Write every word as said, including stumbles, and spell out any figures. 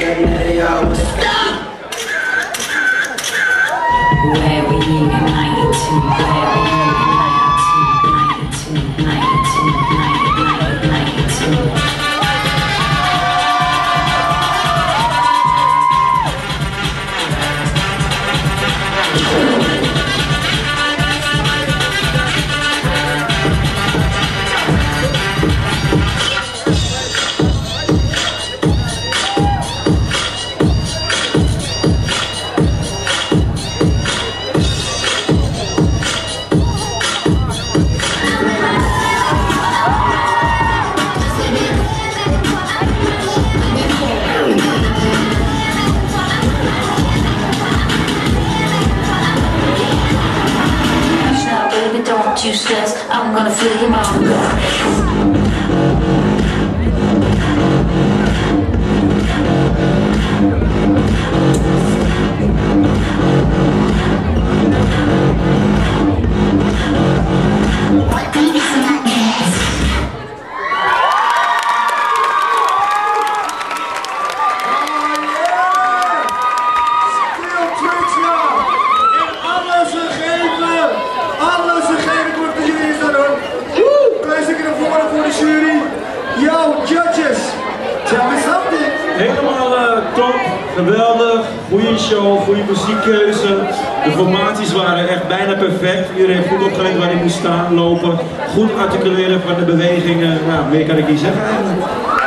Where we united to, where we united to, united to, united to, united to. Don't you stress, I'm gonna fill your mouth. Helemaal uh, top, geweldig, goede show, goede muziekkeuze. De formaties waren echt bijna perfect. Iedereen heeft goed opgelet waar hij moest staan, lopen. Goed articuleren van de bewegingen. Nou, meer kan ik niet zeggen eigenlijk.